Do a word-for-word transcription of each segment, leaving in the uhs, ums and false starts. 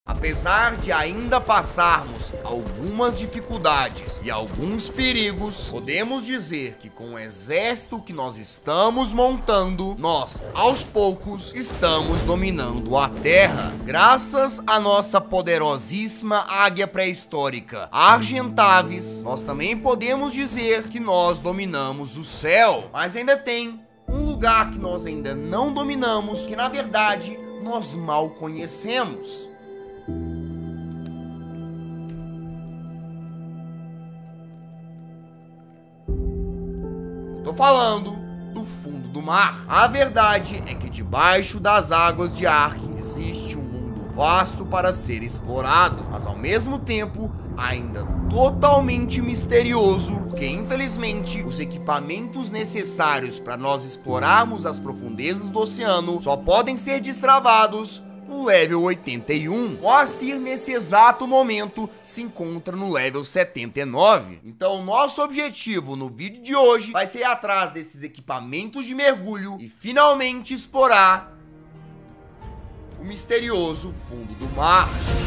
Apesar de ainda passarmos algumas dificuldades e alguns perigos, podemos dizer que com o exército que nós estamos montando, nós, aos poucos, estamos dominando a Terra. Graças à nossa poderosíssima águia pré-histórica, Argentavis, nós também podemos dizer que nós dominamos o céu. Mas ainda tem um lugar que nós ainda não dominamos, que na verdade nós mal conhecemos. Tô falando do fundo do mar. A verdade é que debaixo das águas de Ark existe um mundo vasto para ser explorado, mas ao mesmo tempo ainda totalmente misterioso, porque infelizmente os equipamentos necessários para nós explorarmos as profundezas do oceano só podem ser destravados no level oitenta e um. O Moacir, nesse exato momento, se encontra no level setenta e nove. Então, o nosso objetivo no vídeo de hoje vai ser ir atrás desses equipamentos de mergulho e finalmente explorar o misterioso fundo do mar.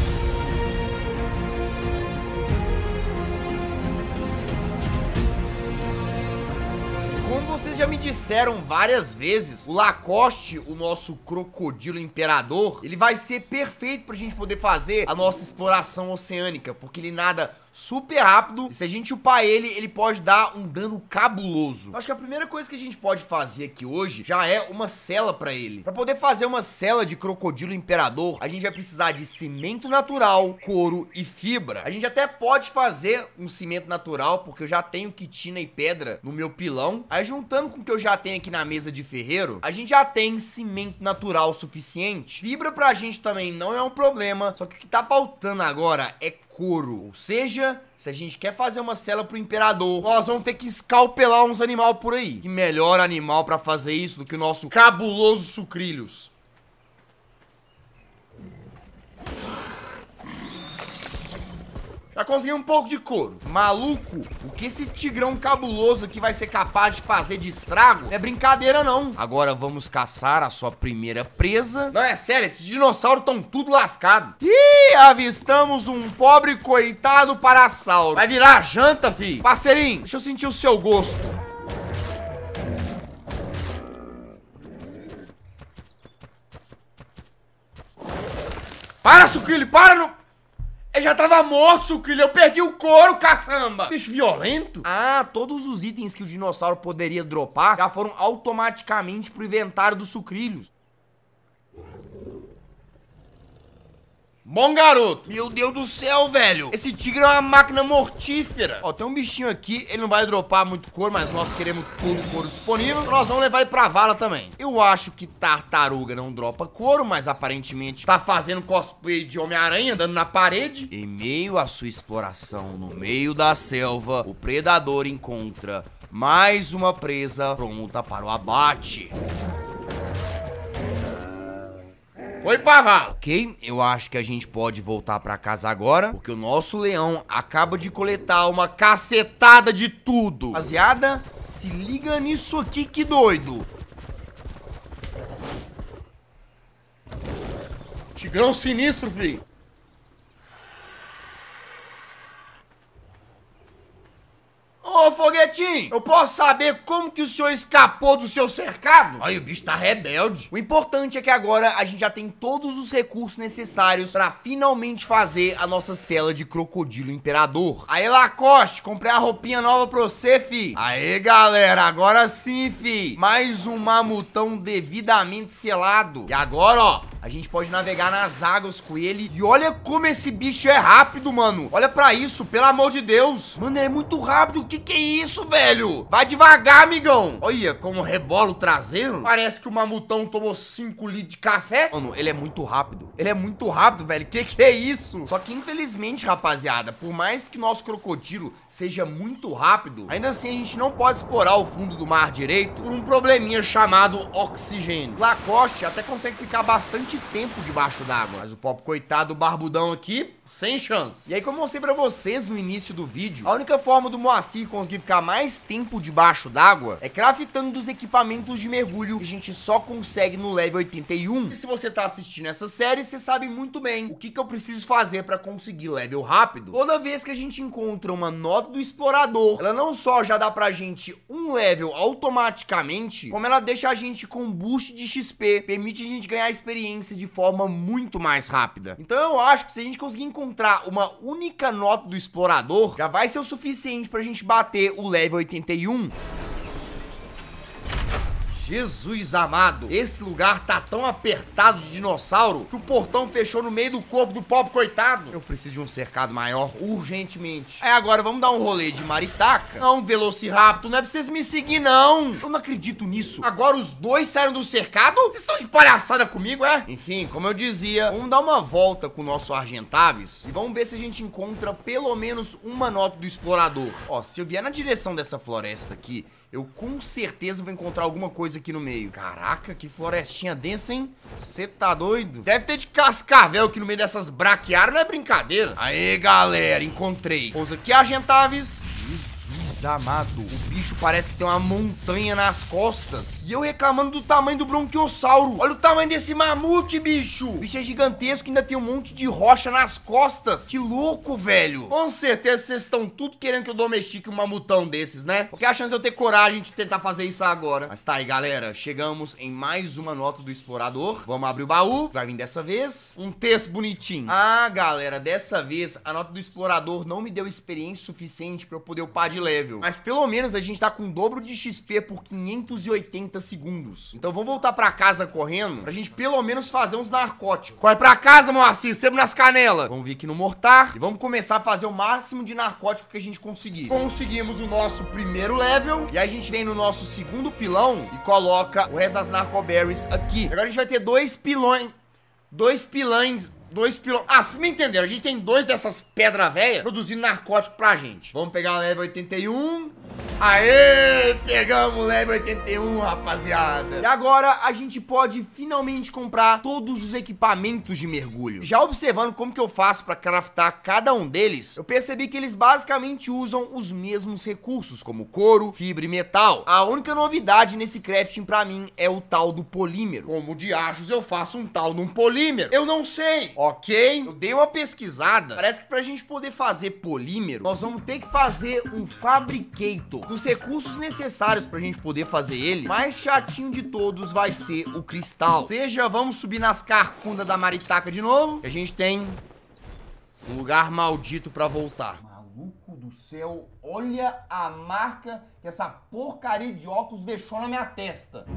Como vocês já me disseram várias vezes, o Lacoste, o nosso crocodilo imperador, ele vai ser perfeito pra gente poder fazer a nossa exploração oceânica, porque ele nada super rápido, e se a gente upar ele, ele pode dar um dano cabuloso. Eu acho que a primeira coisa que a gente pode fazer aqui hoje já é uma cela pra ele. Pra poder fazer uma cela de crocodilo imperador, a gente vai precisar de cimento natural, couro e fibra. A gente até pode fazer um cimento natural, porque eu já tenho quitina e pedra no meu pilão. Aí juntando com o que eu já tenho aqui na mesa de ferreiro, a gente já tem cimento natural suficiente. Fibra pra gente também não é um problema, só que o que tá faltando agora é couro. Ou seja, se a gente quer fazer uma cela pro imperador, nós vamos ter que escalpelar uns animal por aí. Que melhor animal pra fazer isso do que o nosso cabuloso sucrilhos. Já consegui um pouco de couro. Maluco, o que esse tigrão cabuloso aqui vai ser capaz de fazer de estrago? Não é brincadeira, não. Agora vamos caçar a sua primeira presa. Não, é sério, esses dinossauros estão tudo lascados. Ih, avistamos um pobre coitado parasauro. Vai virar janta, fi. Parceirinho, deixa eu sentir o seu gosto. Para, sucrilho, para no... Eu já tava morto, sucrilho. Eu perdi o couro, caçamba. Bicho violento. Ah, todos os itens que o dinossauro poderia dropar já foram automaticamente pro inventário dos sucrilhos. Bom garoto. Meu Deus do céu, velho. Esse tigre é uma máquina mortífera. Ó, tem um bichinho aqui. Ele não vai dropar muito couro, mas nós queremos todo o couro disponível. Então nós vamos levar ele pra vala também. Eu acho que tartaruga não dropa couro, mas aparentemente tá fazendo cosplay de Homem-Aranha, andando na parede. Em meio à sua exploração no meio da selva, o predador encontra mais uma presa pronta para o abate. Oi, Paval. Ok, eu acho que a gente pode voltar pra casa agora, porque o nosso leão acaba de coletar uma cacetada de tudo. Rapaziada, se liga nisso aqui, que doido. Tigrão sinistro, filho. Ô, foguetinho, eu posso saber como que o senhor escapou do seu cercado? Ai, o bicho tá rebelde. O importante é que agora a gente já tem todos os recursos necessários pra finalmente fazer a nossa cela de crocodilo imperador. Aí, Lacoste, comprei a roupinha nova pra você, fi. Aê, galera, agora sim, fi. Mais um mamutão devidamente selado. E agora, ó, a gente pode navegar nas águas com ele. E olha como esse bicho é rápido, mano. Olha pra isso, pelo amor de Deus. Mano, ele é muito rápido. O que que é isso, velho? Vai devagar, amigão. Olha como rebola o traseiro. Parece que o mamutão tomou cinco litros de café. Mano, ele é muito rápido. Ele é muito rápido, velho. Que que é isso? Só que, infelizmente, rapaziada, por mais que nosso crocodilo seja muito rápido, ainda assim a gente não pode explorar o fundo do mar direito por um probleminha chamado oxigênio. Lacoste até consegue ficar bastante bastante tempo debaixo d'água. Mas o Pop, coitado do barbudão aqui, sem chance. E aí, como eu mostrei pra vocês no início do vídeo, a única forma do Moacir conseguir ficar mais tempo debaixo d'água é craftando dos equipamentos de mergulho que a gente só consegue no level oitenta e um. E se você tá assistindo essa série, você sabe muito bem o que, que eu preciso fazer pra conseguir level rápido. Toda vez que a gente encontra uma nota do explorador, ela não só já dá pra gente um level automaticamente, como ela deixa a gente com boost de X P, permite a gente ganhar experiência de forma muito mais rápida. Então eu acho que se a gente conseguir encontrar uma única nota do explorador, já vai ser o suficiente pra gente bater o level oitenta e um. Jesus amado, esse lugar tá tão apertado de dinossauro que o portão fechou no meio do corpo do Pop, coitado. Eu preciso de um cercado maior urgentemente. Aí agora vamos dar um rolê de maritaca? Não, Velociraptor, não é pra vocês me seguir não. Eu não acredito nisso. Agora os dois saíram do cercado? Vocês estão de palhaçada comigo, é? Enfim, como eu dizia, vamos dar uma volta com o nosso Argentavis e vamos ver se a gente encontra pelo menos uma nota do explorador. Ó, se eu vier na direção dessa floresta aqui, eu com certeza vou encontrar alguma coisa aqui no meio. Caraca, que florestinha densa, hein? Você tá doido? Deve ter de cascavel aqui no meio dessas braquiárias, não é brincadeira. Aê, galera, encontrei. Pousa aqui, Argentavis. Jesus amado, o bicho parece que tem uma montanha nas costas. E eu reclamando do tamanho do bronquiossauro. Olha o tamanho desse mamute, bicho. O bicho é gigantesco e ainda tem um monte de rocha nas costas. Que louco, velho. Com certeza vocês estão tudo querendo que eu domestique um mamutão desses, né? Porque a chance de eu ter coragem de tentar fazer isso agora. Mas tá aí, galera. Chegamos em mais uma nota do explorador. Vamos abrir o baú. Vai vir dessa vez um texto bonitinho. Ah, galera, dessa vez a nota do explorador não me deu experiência suficiente pra eu poder upar de level. Mas pelo menos a gente tá com o dobro de X P por quinhentos e oitenta segundos. Então vamos voltar pra casa correndo pra gente pelo menos fazer uns narcóticos. Corre pra casa, Moacir, sempre nas canelas. Vamos vir aqui no mortar e vamos começar a fazer o máximo de narcótico que a gente conseguir. Conseguimos o nosso primeiro level e aí a gente vem no nosso segundo pilão e coloca o resto das narcoberries aqui. Agora a gente vai ter dois pilões, dois pilães Dois pilões. Ah, vocês me entenderam. A gente tem dois dessas pedras velhas produzindo narcótico pra gente. Vamos pegar o level oitenta e um. Aê! Pegamos o level oitenta e um, rapaziada. E agora a gente pode finalmente comprar todos os equipamentos de mergulho. Já observando como que eu faço pra craftar cada um deles, eu percebi que eles basicamente usam os mesmos recursos, como couro, fibra e metal. A única novidade nesse crafting pra mim é o tal do polímero. Como de achos eu faço um tal de um polímero? Eu não sei. Ok, eu dei uma pesquisada. Parece que pra gente poder fazer polímero, nós vamos ter que fazer um fabricator. Dos recursos necessários pra gente poder fazer ele, mais chatinho de todos vai ser o cristal. Ou seja, vamos subir nas carcundas da maritaca de novo. E a gente tem um lugar maldito pra voltar. Maluco do céu, olha a marca que essa porcaria de óculos deixou na minha testa.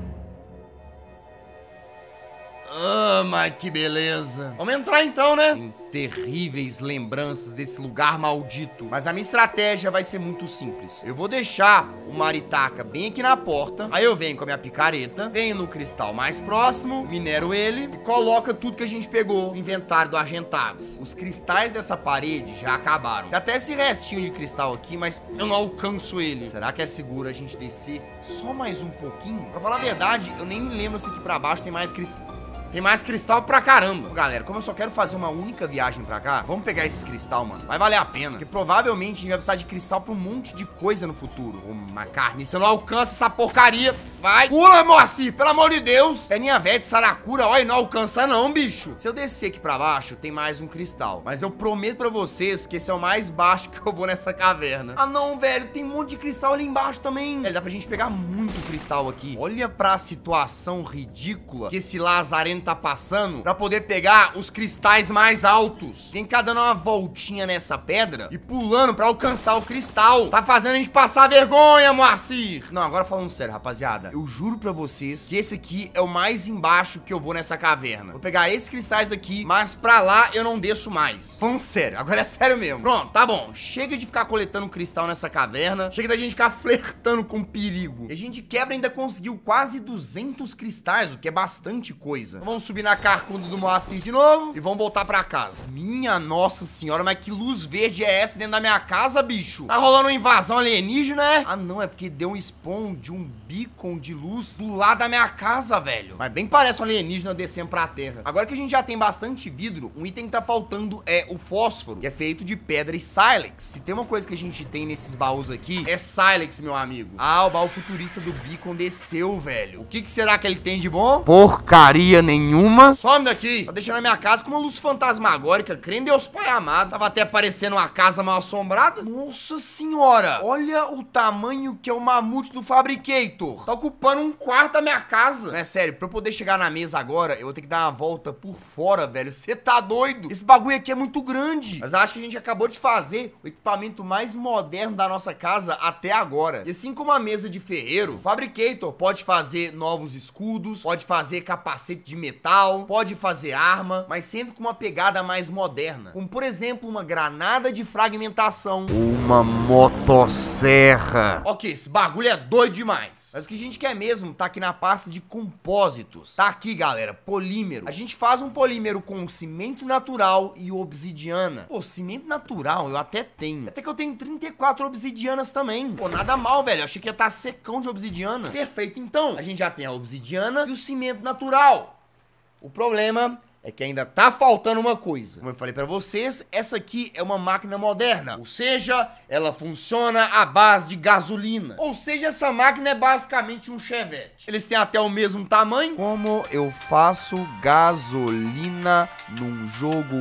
Ah, mas que beleza. Vamos entrar então, né? Tem terríveis lembranças desse lugar maldito. Mas a minha estratégia vai ser muito simples. Eu vou deixar o maritaca bem aqui na porta. Aí eu venho com a minha picareta, venho no cristal mais próximo, minero ele e coloca tudo que a gente pegou no inventário do Argentavis. Os cristais dessa parede já acabaram. Tem até esse restinho de cristal aqui, mas eu não alcanço ele. Será que é seguro a gente descer só mais um pouquinho? Pra falar a verdade, eu nem me lembro se aqui pra baixo tem mais cristal. Tem mais cristal pra caramba. Galera, como eu só quero fazer uma única viagem pra cá, vamos pegar esses cristal, mano. Vai valer a pena. Porque provavelmente a gente vai precisar de cristal pra um monte de coisa no futuro. Uma carne, você não alcança essa porcaria. Vai. Pula, Moacir, pelo amor de Deus. Perninha velha de saracura, olha, não alcança não, bicho. Se eu descer aqui pra baixo, tem mais um cristal. Mas eu prometo pra vocês que esse é o mais baixo que eu vou nessa caverna. Ah, não, velho, tem um monte de cristal ali embaixo também. É, dá pra gente pegar muito cristal aqui. Olha pra situação ridícula que esse lazareno tá passando pra poder pegar os cristais mais altos. Tem que ficar dando uma voltinha nessa pedra e pulando pra alcançar o cristal. Tá fazendo a gente passar vergonha, Moacir. Não, agora falando sério, rapaziada, eu juro pra vocês que esse aqui é o mais embaixo que eu vou nessa caverna. Vou pegar esses cristais aqui, mas pra lá eu não desço mais. Falando sério, agora é sério mesmo. Pronto, tá bom. Chega de ficar coletando cristal nessa caverna. Chega da gente ficar flertando com perigo. E a gente quebra ainda conseguiu quase duzentos cristais, o que é bastante coisa. Vamos subir na carcunda do Moacir de novo e vamos voltar pra casa. Minha nossa senhora, mas que luz verde é essa dentro da minha casa, bicho? Tá rolando uma invasão alienígena, é? Ah, não, é porque deu um spawn de um beacon de luz do lado da minha casa, velho. Mas bem parece um alienígena descendo pra terra. Agora que a gente já tem bastante vidro, um item que tá faltando é o fósforo, que é feito de pedra e sílex. Se tem uma coisa que a gente tem nesses baús aqui, é sílex, meu amigo. Ah, o baú futurista do beacon desceu, velho. O que que será que ele tem de bom? Porcaria nenhuma. Some daqui. Tá deixando a minha casa com uma luz fantasmagórica. Crê em Deus Pai amado. Tava até parecendo uma casa mal assombrada. Nossa senhora. Olha o tamanho que é o mamute do Fabricator. Tá ocupando um quarto da minha casa. Não é sério, pra eu poder chegar na mesa agora, eu vou ter que dar uma volta por fora, velho. Você tá doido? Esse bagulho aqui é muito grande. Mas acho que a gente acabou de fazer o equipamento mais moderno da nossa casa até agora. E assim como a mesa de ferreiro, o Fabricator pode fazer novos escudos, pode fazer capacete de metal, pode fazer arma, mas sempre com uma pegada mais moderna. Como, por exemplo, uma granada de fragmentação. Uma motosserra. Ok, esse bagulho é doido demais. Mas o que a gente quer mesmo tá aqui na pasta de compósitos. Tá aqui, galera, polímero. A gente faz um polímero com cimento natural e obsidiana. Pô, cimento natural eu até tenho. Até que eu tenho trinta e quatro obsidianas também. Pô, nada mal, velho. Eu achei que ia estar secão de obsidiana. Perfeito, então. A gente já tem a obsidiana e o cimento natural. O problema é que ainda tá faltando uma coisa. Como eu falei pra vocês, essa aqui é uma máquina moderna. Ou seja, ela funciona à base de gasolina. Ou seja, essa máquina é basicamente um Chevette. Eles têm até o mesmo tamanho. Como eu faço gasolina num jogo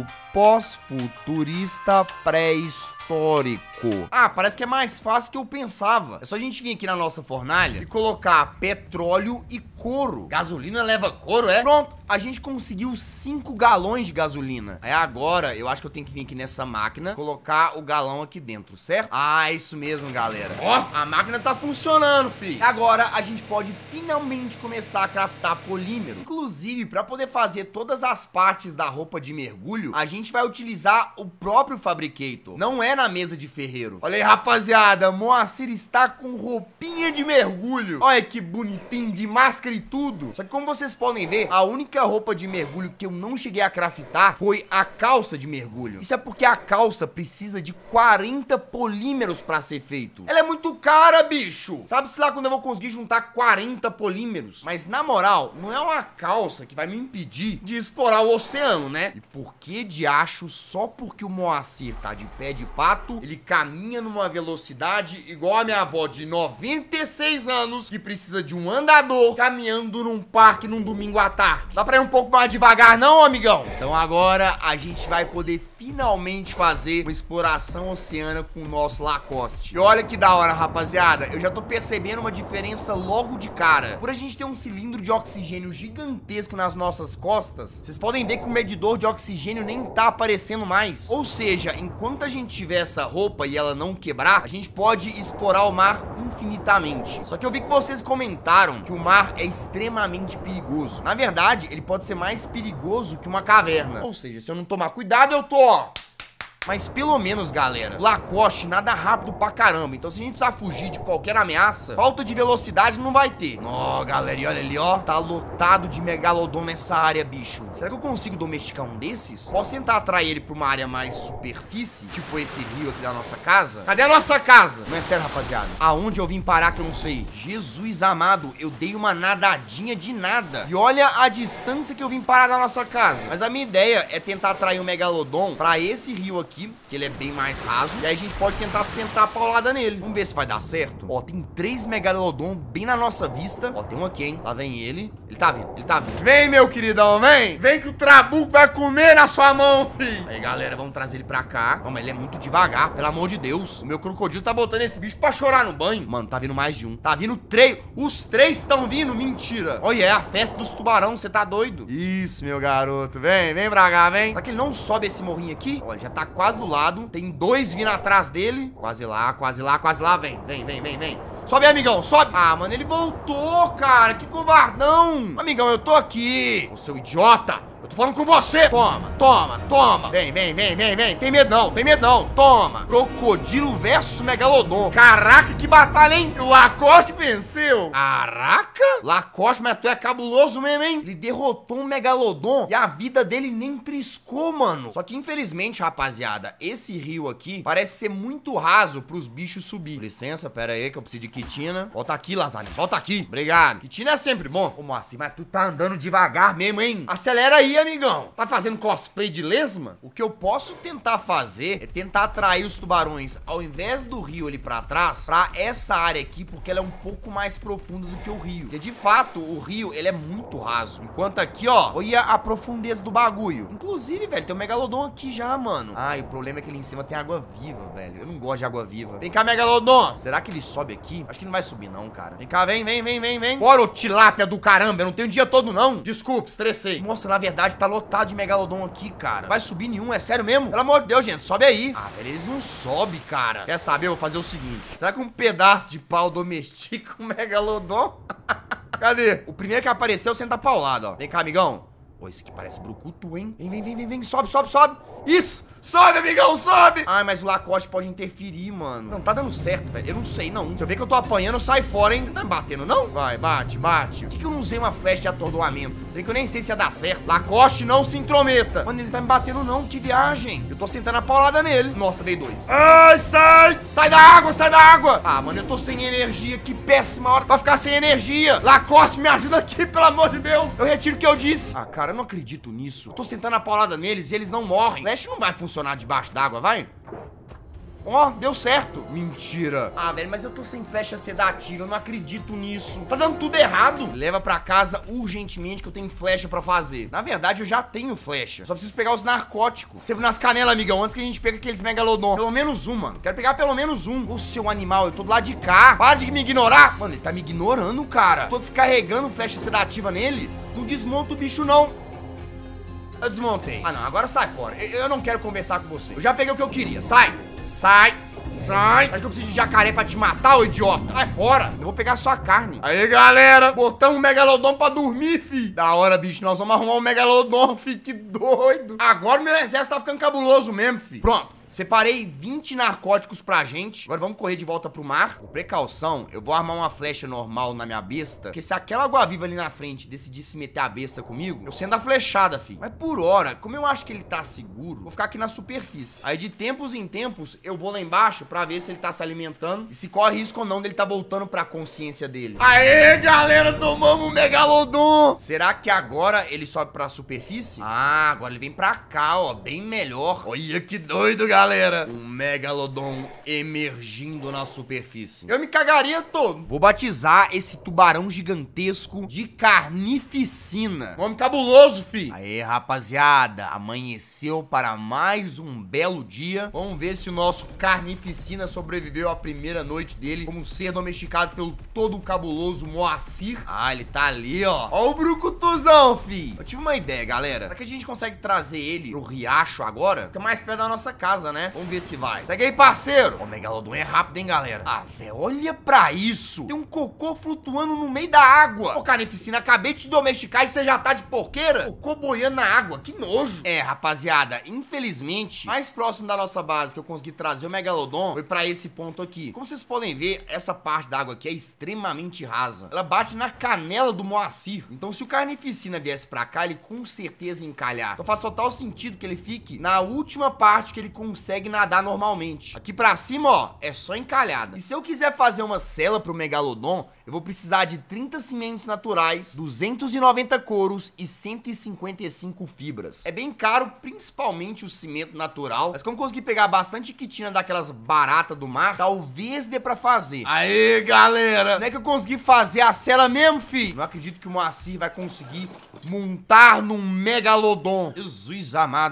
pós-futurista pré-histórico? Ah, parece que é mais fácil do que eu pensava. É só a gente vir aqui na nossa fornalha e colocar petróleo e couro. Gasolina leva couro, é? Pronto, a gente conseguiu cinco galões de gasolina. Aí agora, eu acho que eu tenho que vir aqui nessa máquina, colocar o galão aqui dentro, certo? Ah, isso mesmo, galera. Ó, a máquina tá funcionando, filho. Agora, a gente pode finalmente começar a craftar polímero. Inclusive, pra poder fazer todas as partes da roupa de mergulho, a gente vai utilizar o próprio Fabricator. Não é na mesa de ferreiro. Olha aí, rapaziada, Moacir está com roupinha de mergulho. Olha que bonitinho, de máscara e tudo. Só que como vocês podem ver, a única roupa de mergulho que eu não cheguei a craftar foi a calça de mergulho. Isso é porque a calça precisa de quarenta polímeros pra ser feito. Ela é muito cara, bicho. Sabe-se lá quando eu vou conseguir juntar quarenta polímeros? Mas na moral, não é uma calça que vai me impedir de explorar o oceano, né? E por que de acho só porque o Moacir tá de pé de pato, ele caminha numa velocidade igual a minha avó de noventa e seis anos, que precisa de um andador caminhando num parque num domingo à tarde. Dá pra ir um pouco mais devagar não, amigão? Então agora a gente vai poder finalmente fazer uma exploração oceânica com o nosso Lacoste. E olha que da hora, rapaziada, eu já tô percebendo uma diferença logo de cara. Por a gente ter um cilindro de oxigênio gigantesco nas nossas costas, vocês podem ver que o medidor de oxigênio nem tá aparecendo mais. Ou seja, enquanto a gente tiver essa roupa e ela não quebrar, a gente pode explorar o mar infinitamente. Só que eu vi que vocês comentaram que o mar é extremamente perigoso. Na verdade, ele pode ser mais perigoso que uma caverna. Ou seja, se eu não tomar cuidado, eu tô, ó. Mas pelo menos, galera, o Lacoste nada rápido pra caramba. Então se a gente precisar fugir de qualquer ameaça, falta de velocidade não vai ter. Ó, galera, e olha ali, ó. Tá lotado de megalodon nessa área, bicho. Será que eu consigo domesticar um desses? Posso tentar atrair ele pra uma área mais superfície? Tipo esse rio aqui da nossa casa? Cadê a nossa casa? Não é sério, rapaziada. Aonde eu vim parar que eu não sei? Jesus amado, eu dei uma nadadinha de nada. E olha a distância que eu vim parar da nossa casa. Mas a minha ideia é tentar atrair um megalodon pra esse rio aqui, que ele é bem mais raso, e aí a gente pode tentar sentar a paulada nele. Vamos ver se vai dar certo. Ó, tem três megalodon bem na nossa vista. Ó, tem um aqui, hein? Lá vem ele. Ele tá vindo, ele tá vindo. Vem, meu queridão, vem. Vem que o Trabuco vai comer na sua mão, filho. Aí, galera, vamos trazer ele pra cá. Não, mas ele é muito devagar, pelo amor de Deus. O meu crocodilo tá botando esse bicho pra chorar no banho. Mano, tá vindo mais de um. Tá vindo três. Os três estão vindo, mentira. Olha, é a festa dos tubarão, você tá doido? Isso, meu garoto. Vem, vem pra cá, vem. Será que ele não sobe esse morrinho aqui? Olha, já tá quase do lado. Tem dois vindo atrás dele. Quase lá, quase lá, quase lá. Vem, vem, vem, vem, vem. Sobe, amigão, sobe. Ah, mano, ele voltou, cara. Que covardão. Amigão, eu tô aqui. Ô, seu idiota. Eu tô falando com você. Toma, toma, toma. Vem, vem, vem, vem, vem. Tem medo não, tem medo não. Toma. Crocodilo versus Megalodon. Caraca, que batalha, hein? O Lacoste venceu. Caraca. Lacoste, mas tu é cabuloso mesmo, hein? Ele derrotou um Megalodon e a vida dele nem triscou, mano. Só que, infelizmente, rapaziada, esse rio aqui parece ser muito raso pros bichos subir. Com licença, pera aí que eu preciso de quitina. Volta aqui, lasanha. Volta aqui. Obrigado. Quitina é sempre bom. Como assim? Mas tu tá andando devagar mesmo, hein? Acelera aí, amigão. Tá fazendo cosplay de lesma? O que eu posso tentar fazer é tentar atrair os tubarões ao invés do rio ali pra trás, pra essa área aqui, porque ela é um pouco mais profunda do que o rio. Porque, de fato, o rio, ele é muito raso. Enquanto aqui, ó, olha a profundeza do bagulho. Inclusive, velho, tem um Megalodon aqui já, mano. Ai, o problema é que ali em cima tem água viva, velho. Eu não gosto de água viva. Vem cá, Megalodon. Será que ele sobe aqui? Acho que não vai subir, não, cara. Vem cá, vem, vem, vem, vem, vem. Bora, ô tilápia do caramba. Eu não tenho o dia todo, não. Desculpa, estressei. Nossa, na verdade, tá lotado de Megalodon aqui, cara. Não vai subir nenhum, é sério mesmo? Pelo amor de Deus, gente, sobe aí. Ah, velho, eles não sobem, cara. Quer saber? Eu vou fazer o seguinte. Será que um pedaço de pau domestica um Megalodon? Cadê? O primeiro que apareceu senta pra o lado, ó. Vem cá, amigão. Ô, esse aqui parece brucutu, hein? Vem, vem, vem, vem, vem. Sobe, sobe, sobe. Isso! Sobe, amigão, sobe! Ai, mas o Lacoste pode interferir, mano. Não, tá dando certo, velho. Eu não sei, não. Se eu ver que eu tô apanhando, eu saio fora, hein? Não tá me batendo, não? Vai, bate, bate. Por que que eu não usei uma flecha de atordoamento? Sei que eu nem sei se ia dar certo. Lacoste, não se intrometa. Mano, ele não tá me batendo, não. Que viagem. Eu tô sentando a paulada nele. Nossa, veio dois. Ai, sai! Sai da água, sai da água! Ah, mano, eu tô sem energia. Que péssima hora pra ficar sem energia. Lacoste, me ajuda aqui, pelo amor de Deus. Eu retiro o que eu disse. Ah, cara, eu não acredito nisso. Eu tô sentando a paulada neles e eles não morrem. Flash não vai funcionar debaixo d'água, vai? Ó, oh, deu certo. Mentira. Ah, velho, mas eu tô sem flecha sedativa. Eu não acredito nisso. Tá dando tudo errado. Leva pra casa urgentemente que eu tenho flecha pra fazer. Na verdade, eu já tenho flecha. Só preciso pegar os narcóticos. Serve nas canelas, amigão, antes que a gente pegue aqueles Megalodon. Pelo menos um, mano. Quero pegar pelo menos um. Ô, seu animal, eu tô do lado de cá. Para de me ignorar. Mano, ele tá me ignorando, cara. Eu tô descarregando flecha sedativa nele. Não desmonta o bicho, não. Eu desmontei. Ah, não. Agora sai fora. Eu, eu não quero conversar com você. Eu já peguei o que eu queria. Sai. Sai. Sai. Acho que eu preciso de jacaré pra te matar, ô idiota. Sai fora. Eu vou pegar sua carne. Aí, galera. Botamos um Megalodon pra dormir, fi. Da hora, bicho. Nós vamos arrumar um Megalodon, fi. Que doido. Agora o meu exército tá ficando cabuloso mesmo, fi. Pronto. Separei vinte narcóticos pra gente. Agora vamos correr de volta pro mar. Com precaução, eu vou armar uma flecha normal na minha besta. Porque se aquela água-viva ali na frente decidir se meter a besta comigo, eu sendo a flechada, fi. Mas por hora, como eu acho que ele tá seguro, vou ficar aqui na superfície. Aí de tempos em tempos, eu vou lá embaixo pra ver se ele tá se alimentando e se corre risco ou não dele tá voltando pra consciência dele. Aê, galera, tomamos um Megalodon. Será que agora ele sobe pra superfície? Ah, agora ele vem pra cá, ó, bem melhor. Olha que doido, galera. Galera, um Megalodon emergindo na superfície. Eu me cagaria todo. Vou batizar esse tubarão gigantesco de Carnificina. Nome cabuloso, fi. Aê, rapaziada, amanheceu para mais um belo dia. Vamos ver se o nosso Carnificina sobreviveu à primeira noite dele como um ser domesticado pelo todo cabuloso Moacir. Ah, ele tá ali, ó. Ó o brucutuzão, fi. Eu tive uma ideia, galera. Será que a gente consegue trazer ele pro riacho agora? Fica mais perto da nossa casa, né? Vamos ver se vai. Segue aí, parceiro. O Megalodon é rápido, hein, galera? Ah, velho, olha pra isso. Tem um cocô flutuando no meio da água. Ô, Carnificina, acabei de te domesticar e você já tá de porqueira? Cocô boiando na água, que nojo. É, rapaziada, infelizmente, mais próximo da nossa base que eu consegui trazer o Megalodon foi pra esse ponto aqui. Como vocês podem ver, essa parte da água aqui é extremamente rasa. Ela bate na canela do Moacir. Então, se o Carnificina viesse pra cá, ele com certeza ia encalhar. Então faz total sentido que ele fique na última parte que ele consegue nadar normalmente. Aqui pra cima, ó, é só encalhada. E se eu quiser fazer uma cela pro Megalodon, eu vou precisar de trinta cimentos naturais, duzentos e noventa couros e cento e cinquenta e cinco fibras. É bem caro, principalmente o cimento natural, mas como eu consegui pegar bastante quitina daquelas baratas do mar, talvez dê pra fazer. Aê, galera! Não é que eu consegui fazer a cela mesmo, fi? Não acredito que o Moacir vai conseguir montar num Megalodon. Jesus amado.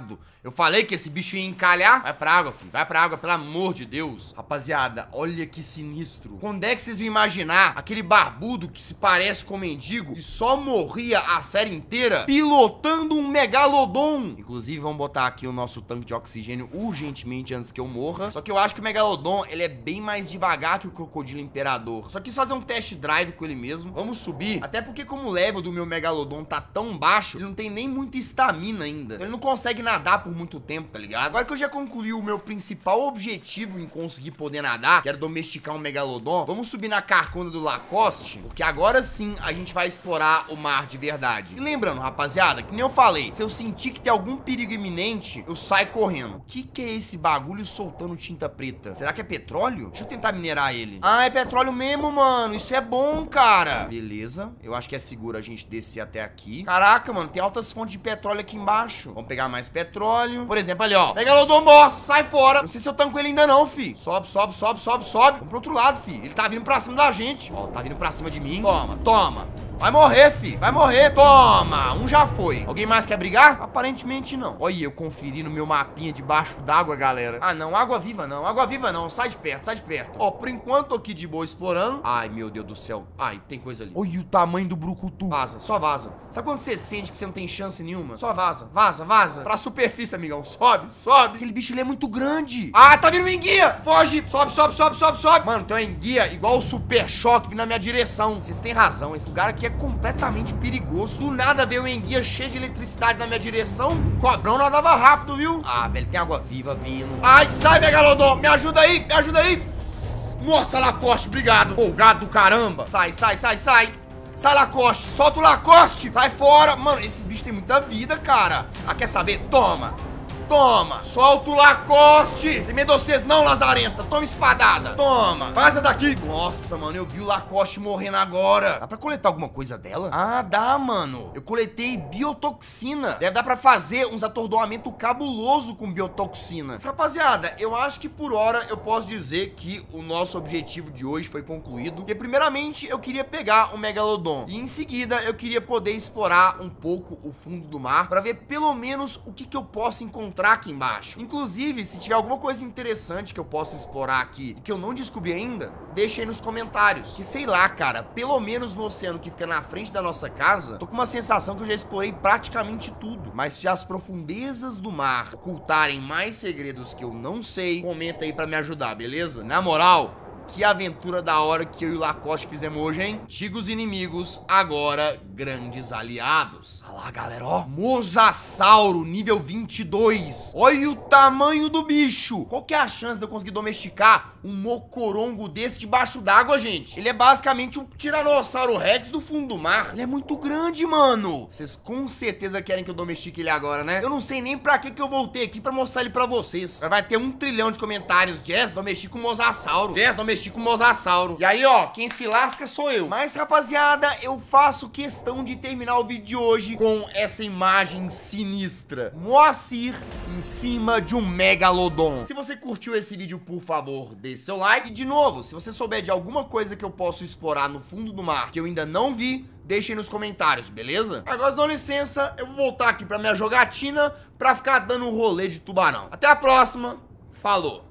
Eu falei que esse bicho ia encalhar. Vai pra água, filho. Vai pra água, pelo amor de Deus. Rapaziada, olha que sinistro. Quando é que vocês vão imaginar aquele barbudo que se parece com um mendigo e só morria a série inteira pilotando um megalodon? Inclusive, vamos botar aqui o nosso tanque de oxigênio urgentemente antes que eu morra. Só que eu acho que o megalodon, ele é bem mais devagar que o crocodilo imperador. Só quis fazer um test drive com ele mesmo. Vamos subir. Até porque como o level do meu megalodon tá tão baixo, ele não tem nem muita estamina ainda. Então ele não consegue nadar por muito tempo, tá ligado? Agora que eu já concluí o meu principal objetivo em conseguir poder nadar, que era domesticar um megalodon, vamos subir na carcunda do Lacoste, porque agora sim a gente vai explorar o mar de verdade. E lembrando, rapaziada, que nem eu falei, se eu sentir que tem algum perigo iminente, eu saio correndo. O que que é esse bagulho soltando tinta preta? Será que é petróleo? Deixa eu tentar minerar ele. Ah, é petróleo mesmo, mano. Isso é bom, cara. Beleza. Eu acho que é seguro a gente descer até aqui. Caraca, mano, tem altas fontes de petróleo aqui embaixo. Vamos pegar mais petróleo. Por exemplo, ali, ó. Megalodon boss, sai fora. Não sei se eu tanco ele ainda não, fi. Sobe, sobe, sobe, sobe, sobe. Vamos pro outro lado, fi. Ele tá vindo pra cima da gente. Ó, tá vindo pra cima de mim. Toma, toma. Vai morrer, fi. Vai morrer. Toma. Um já foi. Alguém mais quer brigar? Aparentemente não. Olha, eu conferi no meu mapinha debaixo d'água, galera. Ah, não. Água viva não. Água viva não. Sai de perto, sai de perto. Ó, por enquanto tô aqui de boa explorando. Ai, meu Deus do céu. Ai, tem coisa ali. Olha o tamanho do brucutu. Vaza, só vaza. Sabe quando você sente que você não tem chance nenhuma? Só vaza, vaza, vaza. Pra superfície, amigão. Sobe, sobe. Aquele bicho, ele é muito grande. Ah, tá vindo uma enguia. Foge. Sobe, sobe, sobe, sobe, sobe. Mano, tem uma enguia igual o Super Choque vindo na minha direção. Vocês têm razão. Esse lugar aqui é completamente perigoso. Do nada veio uma enguia cheia de eletricidade na minha direção. O cobrão nadava rápido, viu? Ah, velho, tem água viva vindo. Ai, sai, Megalodon. Me ajuda aí, me ajuda aí. Nossa, Lacoste, obrigado. Folgado do caramba. Sai, sai, sai, sai. Sai, Lacoste. Solta o Lacoste. Sai fora. Mano, esses bichos têm muita vida, cara. Ah, quer saber? Toma. Toma. Solta o Lacoste. Tem medo de vocês não, lazarenta. Toma espadada. Toma. Vaza daqui. Nossa, mano, eu vi o Lacoste morrendo agora. Dá pra coletar alguma coisa dela? Ah, dá, mano. Eu coletei biotoxina. Deve dar pra fazer uns atordoamento cabuloso com biotoxina. Mas, rapaziada, eu acho que por hora eu posso dizer que o nosso objetivo de hoje foi concluído. Porque primeiramente eu queria pegar o Megalodon. E em seguida eu queria poder explorar um pouco o fundo do mar pra ver pelo menos o que que eu posso encontrar aqui embaixo. Inclusive, se tiver alguma coisa interessante que eu possa explorar aqui e que eu não descobri ainda, deixa aí nos comentários. Que sei lá, cara, pelo menos no oceano que fica na frente da nossa casa, tô com uma sensação que eu já explorei praticamente tudo. Mas se as profundezas do mar ocultarem mais segredos que eu não sei, comenta aí pra me ajudar, beleza? Na moral, que aventura da hora que eu e o Lacoste fizemos hoje, hein? Antigos inimigos, agora grandes aliados. Olha lá, galera, ó. Mosasauro, nível vinte e dois. Olha o tamanho do bicho. Qual que é a chance de eu conseguir domesticar um mocorongo desse debaixo d'água, gente? Ele é basicamente um Tiranossauro Rex do fundo do mar. Ele é muito grande, mano. Vocês com certeza querem que eu domestique ele agora, né? Eu não sei nem pra que que eu voltei aqui pra mostrar ele pra vocês. Vai ter um trilhão de comentários. Jess, domestica o Mosasauro. Jess, domestica com o Mosasauro. E aí, ó, quem se lasca sou eu. Mas, rapaziada, eu faço questão de terminar o vídeo de hoje com essa imagem sinistra. Moacir em cima de um Megalodon. Se você curtiu esse vídeo, por favor, deixe seu like. E, de novo, se você souber de alguma coisa que eu posso explorar no fundo do mar que eu ainda não vi, deixe aí nos comentários, beleza? Agora, dão licença, eu vou voltar aqui pra minha jogatina pra ficar dando um rolê de tubarão. Até a próxima. Falou.